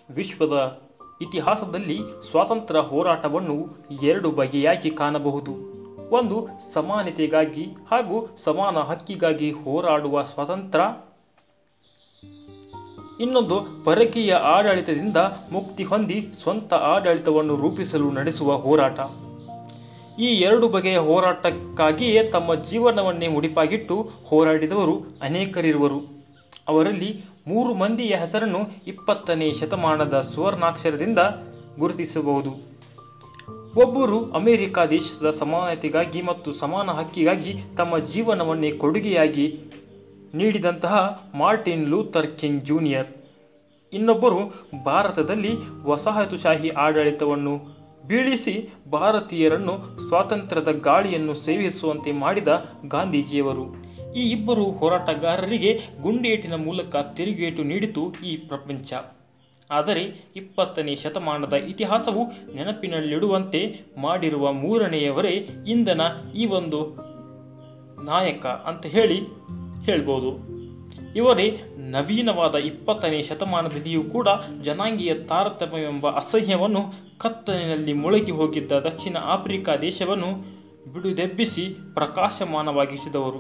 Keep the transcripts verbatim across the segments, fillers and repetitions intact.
ವಿಶ್ವದ ಇತಿಹಾಸದಲ್ಲಿ ಸ್ವಾತಂತ್ರ್ಯ ಹೋರಾಟವನ್ನು ಎರಡು ಬಗೆಯಾಗಿ ಕಾಣಬಹುದು. ಒಂದು ಸಮಾನತೆಗಾಗಿ ಹಾಗೂ ಸಮಾನ ಹಕ್ಕಿಗಾಗಿ ಹೋರಾಡುವ ಸ್ವಾತಂತ್ರ್ಯ, ಇನ್ನೊಂದು ಪರಕೀಯ ಆಡಳಿತದಿಂದ ಮುಕ್ತಿ ಹೊಂದಿ ಸ್ವಂತ ಆಡಳಿತವನ್ನು ರೂಪಿಸಲು ನಡೆಸುವ ಹೋರಾಟ. ಈ ಎರಡು ಬಗೆಯ ಹೋರಾಟಕ್ಕಾಗಿಯೇ ತಮ್ಮ ಜೀವನವನ್ನೇ ಮುಡಿಪಾಗಿಟ್ಟು ಹೋರಾಡಿದವರು ಅನೇಕರಿರುವರು. ಅವರಲ್ಲಿ ಮೂರು ಮಂದಿಯ ಹೆಸರನ್ನು ಇಪ್ಪತ್ತನೇ ಶತಮಾನದ ಸುವರ್ಣಾಕ್ಷರದಿಂದ ಗುರುತಿಸಬಹುದು. ಒಬ್ಬರು ಅಮೆರಿಕ ದೇಶದ ಸಮಾನತೆಗಾಗಿ ಮತ್ತು ಸಮಾನ ಹಕ್ಕಿಗಾಗಿ ತಮ್ಮ ಜೀವನವನ್ನೇ ಕೊಡುಗೆಯಾಗಿ ನೀಡಿದಂತಹ ಮಾರ್ಟಿನ್ ಲೂಥರ್ ಕಿಂಗ್ ಜೂನಿಯರ್. ಇನ್ನೊಬ್ಬರು ಭಾರತದಲ್ಲಿ ವಸಾಹತುಶಾಹಿ ಆಡಳಿತವನ್ನು ಬೀಳಿಸಿ ಭಾರತೀಯರನ್ನು ಸ್ವಾತಂತ್ರ್ಯದ ಗಾಳಿಯನ್ನು ಸೇವಿಸುವಂತೆ ಮಾಡಿದ ಗಾಂಧೀಜಿಯವರು. ಈ ಇಬ್ಬರು ಹೋರಾಟಗಾರರಿಗೆ ಗುಂಡೇಟಿನ ಮೂಲಕ ತಿರುಗೇಟು ನೀಡಿತು ಈ ಪ್ರಪಂಚ. ಆದರೆ ಇಪ್ಪತ್ತನೇ ಶತಮಾನದ ಇತಿಹಾಸವು ನೆನಪಿನಲ್ಲಿಡುವಂತೆ ಮಾಡಿರುವ ಮೂರನೆಯವರೇ ಇಂಧನ ಈ ಒಂದು ನಾಯಕ ಅಂತ ಹೇಳಿ ಹೇಳ್ಬೋದು. ಇವರೇ ನವೀನವಾದ ಇಪ್ಪತ್ತನೇ ಶತಮಾನದಲ್ಲಿಯೂ ಕೂಡ ಜನಾಂಗೀಯ ತಾರತಮ್ಯವೆಂಬ ಅಸಹ್ಯವನ್ನು ಕತ್ತಲಿನಲ್ಲಿ ಮುಳುಗಿ ಹೋಗಿದ್ದ ದಕ್ಷಿಣ ಆಫ್ರಿಕಾ ದೇಶವನ್ನು ಬಿಡುದೆಬ್ಬಿಸಿ ಪ್ರಕಾಶಮಾನವಾಗಿಸಿದವರು.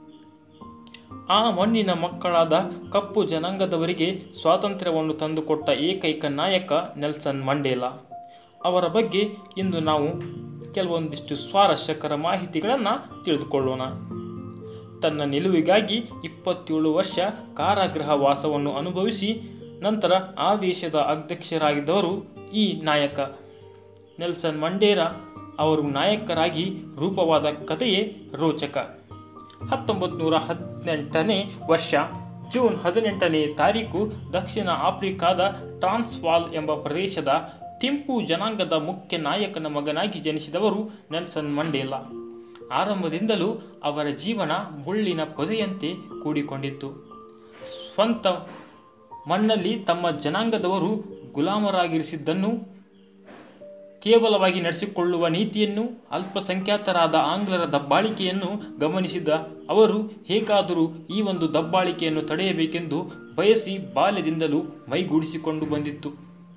ಆ ಮಣ್ಣಿನ ಮಕ್ಕಳಾದ ಕಪ್ಪು ಜನಾಂಗದವರಿಗೆ ಸ್ವಾತಂತ್ರ್ಯವನ್ನು ತಂದುಕೊಟ್ಟ ಏಕೈಕ ನಾಯಕ ನೆಲ್ಸನ್ ಮಂಡೇಲಾ. ಅವರ ಬಗ್ಗೆ ಇಂದು ನಾವು ಕೆಲವೊಂದಿಷ್ಟು ಸ್ವಾರಸ್ಯಕರ ಮಾಹಿತಿಗಳನ್ನು ತಿಳಿದುಕೊಳ್ಳೋಣ. ತನ್ನ ನಿಲುವಿಗಾಗಿ ಇಪ್ಪತ್ತೇಳು ವರ್ಷ ಕಾರಾಗೃಹ ವಾಸವನ್ನು ಅನುಭವಿಸಿ ನಂತರ ಆ ದೇಶದ ಅಧ್ಯಕ್ಷರಾಗಿದ್ದವರು ಈ ನಾಯಕ ನೆಲ್ಸನ್ ಮಂಡೇಲಾ. ಅವರು ನಾಯಕರಾಗಿ ರೂಪವಾದ ಕಥೆಯೇ ರೋಚಕ. ಹತ್ತೊಂಬತ್ತು ನೂರ ಹದಿನೆಂಟನೇ ವರ್ಷ ಜೂನ್ ಹದಿನೆಂಟನೇ ತಾರೀಕು ದಕ್ಷಿಣ ಆಫ್ರಿಕಾದ ಟ್ರಾನ್ಸ್ವಾಲ್ ಎಂಬ ಪ್ರದೇಶದ ತಿಂಪು ಜನಾಂಗದ ಮುಖ್ಯ ನಾಯಕನ ಮಗನಾಗಿ ಜನಿಸಿದವರು ನೆಲ್ಸನ್ ಮಂಡೇಲಾ. ಆರಂಭದಿಂದಲೂ ಅವರ ಜೀವನ ಮುಳ್ಳಿನ ಪೊದೆಯಂತೆ ಕೂಡಿಕೊಂಡಿತ್ತು. ಸ್ವಂತ ಮಣ್ಣಲ್ಲಿ ತಮ್ಮ ಜನಾಂಗದವರು ಗುಲಾಮರಾಗಿರಿಸಿದ್ದನ್ನು ಕೇವಲವಾಗಿ ನಡೆಸಿಕೊಳ್ಳುವ ನೀತಿಯನ್ನು, ಅಲ್ಪಸಂಖ್ಯಾತರಾದ ಆಂಗ್ಲರ ದಬ್ಬಾಳಿಕೆಯನ್ನು ಗಮನಿಸಿದ ಅವರು ಹೇಗಾದರೂ ಈ ಒಂದು ದಬ್ಬಾಳಿಕೆಯನ್ನು ತಡೆಯಬೇಕೆಂದು ಬಯಸಿ ಬಾಲ್ಯದಿಂದಲೂ ಮೈಗೂಡಿಸಿಕೊಂಡು ಬಂದಿತ್ತು.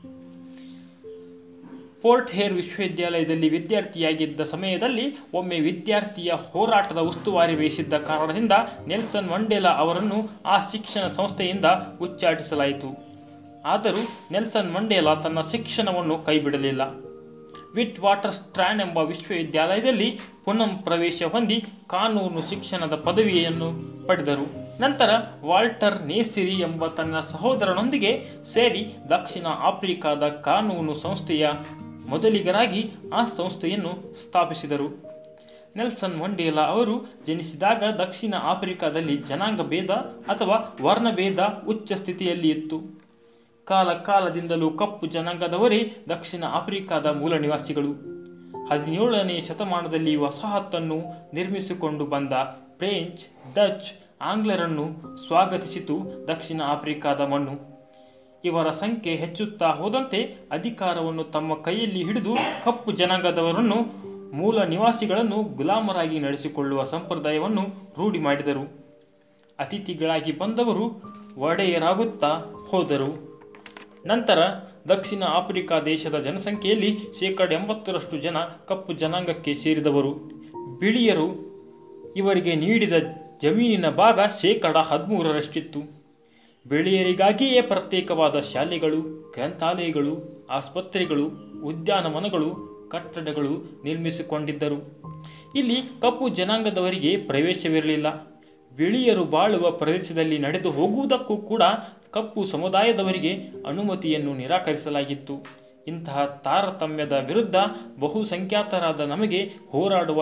ಪೋರ್ಟ್ ಹೇರ್ ವಿಶ್ವವಿದ್ಯಾಲಯದಲ್ಲಿ ವಿದ್ಯಾರ್ಥಿಯಾಗಿದ್ದ ಸಮಯದಲ್ಲಿ ಒಮ್ಮೆ ವಿದ್ಯಾರ್ಥಿಯ ಹೋರಾಟದ ಉಸ್ತುವಾರಿ ವಹಿಸಿದ್ದ ಕಾರಣದಿಂದ ನೆಲ್ಸನ್ ಮಂಡೇಲಾ ಅವರನ್ನು ಆ ಶಿಕ್ಷಣ ಸಂಸ್ಥೆಯಿಂದ ಉಚ್ಚಾಟಿಸಲಾಯಿತು. ಆದರೂ ನೆಲ್ಸನ್ ಮಂಡೇಲಾ ತನ್ನ ಶಿಕ್ಷಣವನ್ನು ಕೈಬಿಡಲಿಲ್ಲ. ವಿಟ್ ವಾಟರ್ ಸ್ಟ್ರ್ಯಾಂಡ್ ಎಂಬ ವಿಶ್ವವಿದ್ಯಾಲಯದಲ್ಲಿ ಪುನಃ ಪ್ರವೇಶ ಹೊಂದಿ ಕಾನೂನು ಶಿಕ್ಷಣದ ಪದವಿಯನ್ನು ಪಡೆದರು. ನಂತರ ವಾಲ್ಟರ್ ನೇಸಿರಿ ಎಂಬ ತನ್ನ ಸಹೋದರನೊಂದಿಗೆ ಸೇರಿ ದಕ್ಷಿಣ ಆಫ್ರಿಕಾದ ಕಾನೂನು ಸಂಸ್ಥೆಯ ಮೊದಲಿಗರಾಗಿ ಆ ಸಂಸ್ಥೆಯನ್ನು ಸ್ಥಾಪಿಸಿದರು. ನೆಲ್ಸನ್ ಮಂಡೇಲಾ ಅವರು ಜನಿಸಿದಾಗ ದಕ್ಷಿಣ ಆಫ್ರಿಕಾದಲ್ಲಿ ಜನಾಂಗ ಭೇದ ಅಥವಾ ವರ್ಣಭೇದ ಉಚ್ಚ ಸ್ಥಿತಿಯಲ್ಲಿ ಇತ್ತು. ಕಾಲ ಕಾಲದಿಂದಲೂ ಕಪ್ಪು ಜನಾಂಗದವರೇ ದಕ್ಷಿಣ ಆಫ್ರಿಕಾದ ಮೂಲ ನಿವಾಸಿಗಳು. ಹದಿನೇಳನೇ ಶತಮಾನದಲ್ಲಿ ವಸಾಹತನ್ನು ನಿರ್ಮಿಸಿಕೊಂಡು ಬಂದ ಫ್ರೆಂಚ್, ಡಚ್, ಆಂಗ್ಲರನ್ನು ಸ್ವಾಗತಿಸಿತು ದಕ್ಷಿಣ ಆಫ್ರಿಕಾದ ಮಣ್ಣು. ಇವರ ಸಂಖ್ಯೆ ಹೆಚ್ಚುತ್ತಾ ಹೋದಂತೆ ಅಧಿಕಾರವನ್ನು ತಮ್ಮ ಕೈಯಲ್ಲಿ ಹಿಡಿದು ಕಪ್ಪು ಜನಾಂಗದವರನ್ನು, ಮೂಲ ನಿವಾಸಿಗಳನ್ನು ಗುಲಾಮರಾಗಿ ನಡೆಸಿಕೊಳ್ಳುವ ಸಂಪ್ರದಾಯವನ್ನು ರೂಢಿ ಮಾಡಿದರು. ಅತಿಥಿಗಳಾಗಿ ಬಂದವರು ಒಡೆಯರಾಗುತ್ತಾ ಹೋದರು. ನಂತರ ದಕ್ಷಿಣ ಆಫ್ರಿಕಾ ದೇಶದ ಜನಸಂಖ್ಯೆಯಲ್ಲಿ ಶೇಕಡ ಎಂಬತ್ತರಷ್ಟು ಜನ ಕಪ್ಪು ಜನಾಂಗಕ್ಕೆ ಸೇರಿದವರು. ಬಿಳಿಯರು ಇವರಿಗೆ ನೀಡಿದ ಜಮೀನಿನ ಭಾಗ ಶೇಕಡ ಹದಿಮೂರರಷ್ಟಿತ್ತು. ಬಿಳಿಯರಿಗಾಗಿಯೇ ಪ್ರತ್ಯೇಕವಾದ ಶಾಲೆಗಳು, ಗ್ರಂಥಾಲಯಗಳು, ಆಸ್ಪತ್ರೆಗಳು, ಉದ್ಯಾನವನಗಳು, ಕಟ್ಟಡಗಳು ನಿರ್ಮಿಸಿಕೊಂಡಿದ್ದರು. ಇಲ್ಲಿ ಕಪ್ಪು ಜನಾಂಗದವರಿಗೆ ಪ್ರವೇಶವಿರಲಿಲ್ಲ. ಬಿಳಿಯರು ಬಾಳುವ ಪ್ರದೇಶದಲ್ಲಿ ನಡೆದು ಹೋಗುವುದಕ್ಕೂ ಕೂಡ ಕಪ್ಪು ಸಮುದಾಯದವರಿಗೆ ಅನುಮತಿಯನ್ನು ನಿರಾಕರಿಸಲಾಗಿತ್ತು. ಇಂತಹ ತಾರತಮ್ಯದ ವಿರುದ್ಧ ಬಹುಸಂಖ್ಯಾತರಾದ ನಮಗೆ ಹೋರಾಡುವ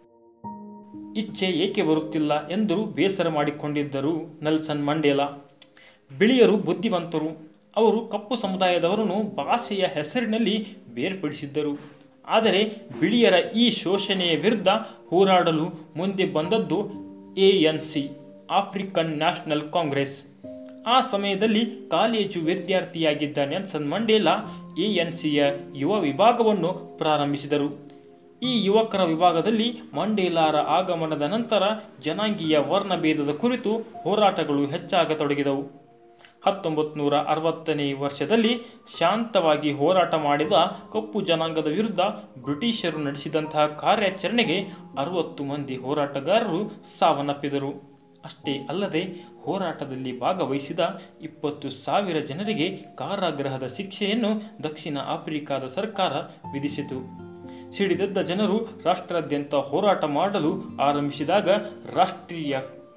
ಇಚ್ಛೆ ಏಕೆ ಬರುತ್ತಿಲ್ಲ ಎಂದು ಬೇಸರ ಮಾಡಿಕೊಂಡಿದ್ದರು ನೆಲ್ಸನ್ ಮಂಡೇಲಾ. ಬಿಳಿಯರು ಬುದ್ಧಿವಂತರು. ಅವರು ಕಪ್ಪು ಸಮುದಾಯದವರನ್ನು ಭಾಷೆಯ ಹೆಸರಿನಲ್ಲಿ ಬೇರ್ಪಡಿಸಿದ್ದರು. ಆದರೆ ಬಿಳಿಯರ ಈ ಶೋಷಣೆಯ ವಿರುದ್ಧ ಹೋರಾಡಲು ಮುಂದೆ ಬಂದದ್ದು A N C, African National Congress. ಆ ಸಮಯದಲ್ಲಿ ಕಾಲೇಜು ವಿದ್ಯಾರ್ಥಿಯಾಗಿದ್ದ ನೆಲ್ಸನ್ ಮಂಡೇಲಾ ಎ ಎನ್ ಸಿಯ ಯುವ ವಿಭಾಗವನ್ನು ಪ್ರಾರಂಭಿಸಿದರು. ಈ ಯುವಕರ ವಿಭಾಗದಲ್ಲಿ ಮಂಡೇಲಾರ ಆಗಮನದ ನಂತರ ಜನಾಂಗೀಯ ವರ್ಣಭೇದದ ಕುರಿತು ಹೋರಾಟಗಳು ಹೆಚ್ಚಾಗತೊಡಗಿದವು. ಹತ್ತೊಂಬತ್ತು ನೂರ ಅರವತ್ತನೇ ವರ್ಷದಲ್ಲಿ ಶಾಂತವಾಗಿ ಹೋರಾಟ ಮಾಡಿದ ಕಪ್ಪು ಜನಾಂಗದ ವಿರುದ್ಧ ಬ್ರಿಟಿಷರು ನಡೆಸಿದಂತಹ ಕಾರ್ಯಾಚರಣೆಗೆ ಅರವತ್ತು ಮಂದಿ ಹೋರಾಟಗಾರರು ಸಾವನ್ನಪ್ಪಿದರು. ಅಷ್ಟೇ ಅಲ್ಲದೆ ಹೋರಾಟದಲ್ಲಿ ಭಾಗವಹಿಸಿದ ಇಪ್ಪತ್ತು ಸಾವಿರ ಜನರಿಗೆ ಕಾರಾಗೃಹದ ಶಿಕ್ಷೆಯನ್ನು ದಕ್ಷಿಣ ಆಫ್ರಿಕಾದ ಸರ್ಕಾರ ವಿಧಿಸಿತು. ಸಿಡಿದೆದ್ದ ಜನರು ರಾಷ್ಟ್ರಾದ್ಯಂತ ಹೋರಾಟ ಮಾಡಲು ಆರಂಭಿಸಿದಾಗ ರಾಷ್ಟ್ರೀಯ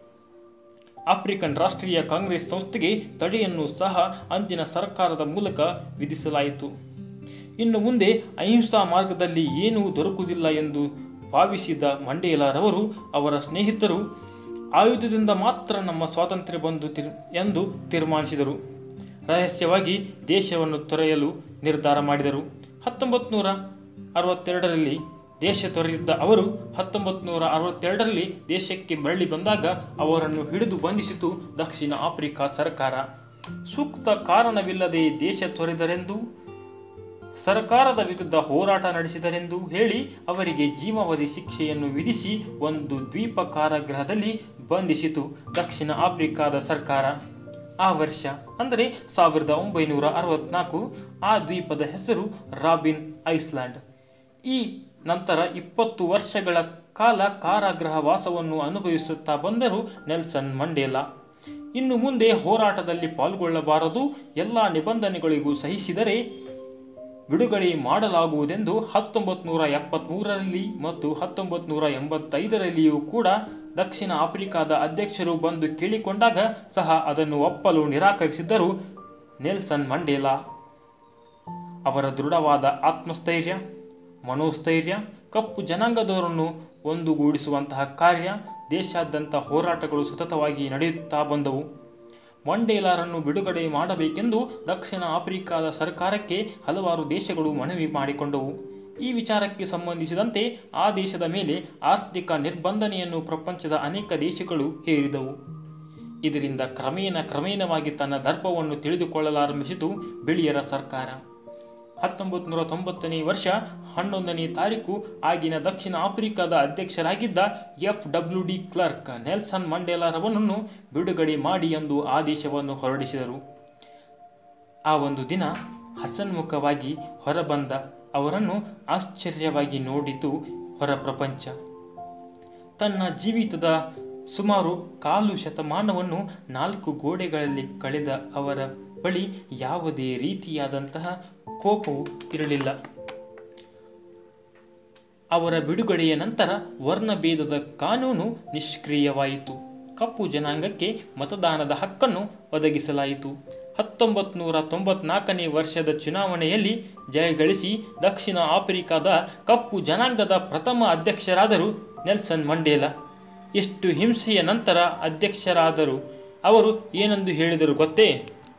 ಆಫ್ರಿಕನ್ ರಾಷ್ಟ್ರೀಯ ಕಾಂಗ್ರೆಸ್ ಸಂಸ್ಥೆಗೆ ತಡೆಯನ್ನು ಸಹ ಅಂದಿನ ಸರ್ಕಾರದ ಮೂಲಕ ವಿಧಿಸಲಾಯಿತು. ಇನ್ನು ಮುಂದೆ ಅಹಿಂಸಾ ಮಾರ್ಗದಲ್ಲಿ ಏನೂ ದೊರಕುವುದಿಲ್ಲ ಎಂದು ಭಾವಿಸಿದ ಮಂಡೇಲಾರವರು ಅವರ ಸ್ನೇಹಿತರು ಆಯುಧದಿಂದ ಮಾತ್ರ ನಮ್ಮ ಸ್ವಾತಂತ್ರ್ಯ ಬಂದು ತೀರ್ ಎಂದು ತೀರ್ಮಾನಿಸಿದರು. ರಹಸ್ಯವಾಗಿ ದೇಶವನ್ನು ತೊರೆಯಲು ನಿರ್ಧಾರ ಮಾಡಿದರು. ಹತ್ತೊಂಬತ್ತು ನೂರ ಅರವತ್ತೆರಡರಲ್ಲಿ ದೇಶ ತೊರೆದಿದ್ದ ಅವರು ಹತ್ತೊಂಬತ್ತು ನೂರ ಅರವತ್ತೆರಡರಲ್ಲಿ ದೇಶಕ್ಕೆ ಮರಳಿ ಬಂದಾಗ ಅವರನ್ನು ಹಿಡಿದು ಬಂಧಿಸಿತು ದಕ್ಷಿಣ ಆಫ್ರಿಕಾ ಸರ್ಕಾರ. ಸೂಕ್ತ ಕಾರಣವಿಲ್ಲದೆ ದೇಶ ತೊರೆದರೆಂದು, ಸರ್ಕಾರದ ವಿರುದ್ಧ ಹೋರಾಟ ನಡೆಸಿದರೆಂದು ಹೇಳಿ ಅವರಿಗೆ ಜೀವಾವಧಿ ಶಿಕ್ಷೆಯನ್ನು ವಿಧಿಸಿ ಒಂದು ದ್ವೀಪ ಕಾರಾಗೃಹದಲ್ಲಿ ಬಂಧಿಸಿತು ದಕ್ಷಿಣ ಆಫ್ರಿಕಾದ ಸರ್ಕಾರ. ಆ ವರ್ಷ ಅಂದರೆ ಸಾವಿರದ ಒಂಬೈನೂರ ಅರವತ್ನಾಲ್ಕು. ಆ ದ್ವೀಪದ ಹೆಸರು ರಾಬಿನ್ ಐಸ್ಲ್ಯಾಂಡ್. ಈ ನಂತರ ಇಪ್ಪತ್ತು ವರ್ಷಗಳ ಕಾಲ ಕಾರಾಗೃಹ ವಾಸವನ್ನು ಅನುಭವಿಸುತ್ತಾ ಬಂದರು ನೆಲ್ಸನ್ ಮಂಡೇಲಾ. ಇನ್ನು ಮುಂದೆ ಹೋರಾಟದಲ್ಲಿ ಪಾಲ್ಗೊಳ್ಳಬಾರದು, ಎಲ್ಲ ನಿಬಂಧನೆಗಳಿಗೂ ಸಹಿಸಿದರೆ ಬಿಡುಗಡೆ ಮಾಡಲಾಗುವುದೆಂದು ಹತ್ತೊಂಬತ್ತು ನೂರ ಎಪ್ಪತ್ತ್ಮೂರರಲ್ಲಿ ಮತ್ತು ಹತ್ತೊಂಬತ್ತು ನೂರ ಎಂಬತ್ತೈದರಲ್ಲಿಯೂ ಕೂಡ ದಕ್ಷಿಣ ಆಫ್ರಿಕಾದ ಅಧ್ಯಕ್ಷರು ಬಂದು ಕೇಳಿಕೊಂಡಾಗ ಸಹ ಅದನ್ನು ಒಪ್ಪಲು ನಿರಾಕರಿಸಿದ್ದರು ನೆಲ್ಸನ್ ಮಂಡೇಲಾ. ಅವರ ದೃಢವಾದ ಆತ್ಮಸ್ಥೈರ್ಯ, ಮನೋಸ್ಥೈರ್ಯ ಕಪ್ಪು ಜನಾಂಗದವರನ್ನು ಒಂದುಗೂಡಿಸುವಂತಹ ಕಾರ್ಯ, ದೇಶಾದ್ಯಂತ ಹೋರಾಟಗಳು ಸತತವಾಗಿ ನಡೆಯುತ್ತಾ ಬಂದವು. ಮಂಡೇಲಾರನ್ನು ಬಿಡುಗಡೆ ಮಾಡಬೇಕೆಂದು ದಕ್ಷಿಣ ಆಫ್ರಿಕಾದ ಸರ್ಕಾರಕ್ಕೆ ಹಲವಾರು ದೇಶಗಳು ಮನವಿ ಮಾಡಿಕೊಂಡವು. ಈ ವಿಚಾರಕ್ಕೆ ಸಂಬಂಧಿಸಿದಂತೆ ಆ ದೇಶದ ಮೇಲೆ ಆರ್ಥಿಕ ನಿರ್ಬಂಧನೆಯನ್ನು ಪ್ರಪಂಚದ ಅನೇಕ ದೇಶಗಳು ಹೇರಿದವು. ಇದರಿಂದ ಕ್ರಮೇಣ ಕ್ರಮೇಣವಾಗಿ ತನ್ನ ದರ್ಪವನ್ನು ತಿಳಿದುಕೊಳ್ಳಲಾರಂಭಿಸಿತು ಬಿಳಿಯರ ಸರ್ಕಾರ. ಹತ್ತೊಂಬತ್ತು ನೂರ ತೊಂಬತ್ತನೇ ವರ್ಷ ಹನ್ನೊಂದನೇ ತಾರೀಕು ಆಗಿನ ದಕ್ಷಿಣ ಆಫ್ರಿಕಾದ ಅಧ್ಯಕ್ಷರಾಗಿದ್ದ F W de Klerk Nelson ಮಂಡೇಲಾರವರನ್ನು ಬಿಡುಗಡೆ ಮಾಡಿ ಎಂದು ಆದೇಶವನ್ನು ಹೊರಡಿಸಿದರು. ಆ ಒಂದು ದಿನ ಹಸನ್ಮುಖವಾಗಿ ಹೊರಬಂದ ಅವರನ್ನು ಆಶ್ಚರ್ಯವಾಗಿ ನೋಡಿತು ಹೊರ ಪ್ರಪಂಚ. ತನ್ನ ಜೀವಿತದ ಸುಮಾರು ಕಾಲು ಶತಮಾನವನ್ನು ನಾಲ್ಕು ಗೋಡೆಗಳಲ್ಲಿ ಕಳೆದ ಅವರ ಬಳಿ ಯಾವುದೇ ರೀತಿಯಾದಂತಹ ಕೋಪವು ಇರಲಿಲ್ಲ. ಅವರ ಬಿಡುಗಡೆಯ ನಂತರ ವರ್ಣಭೇದದ ಕಾನೂನು ನಿಷ್ಕ್ರಿಯವಾಯಿತು. ಕಪ್ಪು ಜನಾಂಗಕ್ಕೆ ಮತದಾನದ ಹಕ್ಕನ್ನು ಒದಗಿಸಲಾಯಿತು. ಹತ್ತೊಂಬತ್ತು ನೂರ ತೊಂಬತ್ನಾಲ್ಕನೇ ವರ್ಷದ ಚುನಾವಣೆಯಲ್ಲಿ ಜಯಗಳಿಸಿ ದಕ್ಷಿಣ ಆಫ್ರಿಕಾದ ಕಪ್ಪು ಜನಾಂಗದ ಪ್ರಥಮ ಅಧ್ಯಕ್ಷರಾದರು ನೆಲ್ಸನ್ ಮಂಡೇಲಾ. ಎಷ್ಟು ಹಿಂಸೆಯ ನಂತರ ಅಧ್ಯಕ್ಷರಾದರು. ಅವರು ಏನೆಂದು ಹೇಳಿದರು ಗೊತ್ತೇ?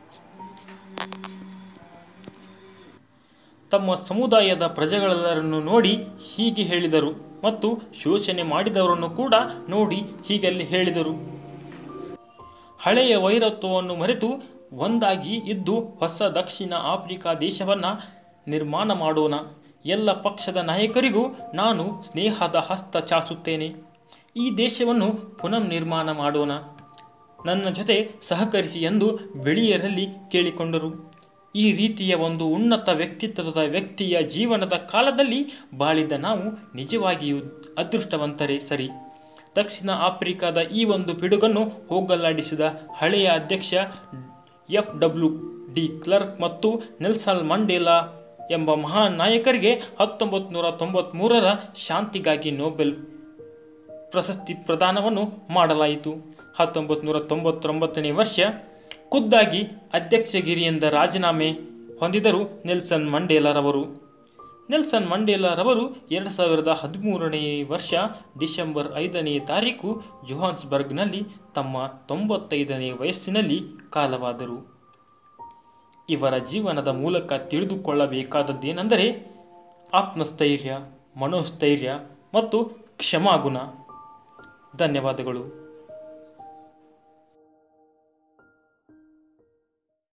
ತಮ್ಮ ಸಮುದಾಯದ ಪ್ರಜೆಗಳೆಲ್ಲರನ್ನು ನೋಡಿ ಹೀಗೆ ಹೇಳಿದರು ಮತ್ತು ಶೋಷಣೆ ಮಾಡಿದವರನ್ನು ಕೂಡ ನೋಡಿ ಹೀಗೆಲ್ಲಿ ಹೇಳಿದರು. ಹಳೆಯ ವೈರತ್ವವನ್ನು ಮರೆತು ಒಂದಾಗಿ ಇದ್ದು ಹೊಸ ದಕ್ಷಿಣ ಆಫ್ರಿಕಾ ದೇಶವನ್ನು ನಿರ್ಮಾಣ ಮಾಡೋಣ. ಎಲ್ಲ ಪಕ್ಷದ ನಾಯಕರಿಗೂ ನಾನು ಸ್ನೇಹದ ಹಸ್ತ ಚಾಚುತ್ತೇನೆ. ಈ ದೇಶವನ್ನು ಪುನಃ ನಿರ್ಮಾಣ ಮಾಡೋಣ. ನನ್ನ ಜೊತೆ ಸಹಕರಿಸಿ ಎಂದು ಬಿಳಿಯರಲ್ಲಿ ಕೇಳಿಕೊಂಡರು. ಈ ರೀತಿಯ ಒಂದು ಉನ್ನತ ವ್ಯಕ್ತಿತ್ವದ ವ್ಯಕ್ತಿಯ ಜೀವನದ ಕಾಲದಲ್ಲಿ ಬಾಳಿದ ನಾವು ನಿಜವಾಗಿಯೂ ಅದೃಷ್ಟವಂತರೇ ಸರಿ. ದಕ್ಷಿಣ ಆಫ್ರಿಕಾದ ಈ ಒಂದು ಪಿಡುಗನ್ನು ಹೋಗಲಾಡಿಸಿದ ಹಳೆಯ ಅಧ್ಯಕ್ಷ ಎಫ್ ಡಬ್ಲ್ಯೂ ಡಿ ಕ್ಲರ್ಕ್ ಮತ್ತು ನೆಲ್ಸನ್ ಮಂಡೇಲಾ ಎಂಬ ಮಹಾನ್ ನಾಯಕರಿಗೆ ಹತ್ತೊಂಬತ್ತು ನೂರ ತೊಂಬತ್ತ್ಮೂರರ ಶಾಂತಿಗಾಗಿ ನೊಬೆಲ್ ಪ್ರಶಸ್ತಿ ಪ್ರದಾನವನ್ನು ಮಾಡಲಾಯಿತು. ಹತ್ತೊಂಬತ್ತು ನೂರ ತೊಂಬತ್ತೊಂಬತ್ತನೇ ವರ್ಷ ಖುದ್ದಾಗಿ ಅಧ್ಯಕ್ಷಗಿರಿಯಿಂದ ರಾಜೀನಾಮೆ ಹೊಂದಿದರು ನೆಲ್ಸನ್ ಮಂಡೇಲಾರವರು. ನೆಲ್ಸನ್ ಮಂಡೇಲಾರವರು ಎರಡು ಸಾವಿರದ ಹದಿಮೂರನೇ ವರ್ಷ ಡಿಸೆಂಬರ್ ಐದನೇ ತಾರೀಕು ಜೋಹಾನ್ಸ್ಬರ್ಗ್ನಲ್ಲಿ ತಮ್ಮ ತೊಂಬತ್ತೈದನೇ ವಯಸ್ಸಿನಲ್ಲಿ ಕಾಲವಾದರು. ಇವರ ಜೀವನದ ಮೂಲಕ ತಿಳಿದುಕೊಳ್ಳಬೇಕಾದದ್ದೇನೆಂದರೆ ಆತ್ಮಸ್ಥೈರ್ಯ, ಮನೋಸ್ಥೈರ್ಯ ಮತ್ತು ಕ್ಷಮಾಗುಣ. ಧನ್ಯವಾದಗಳು.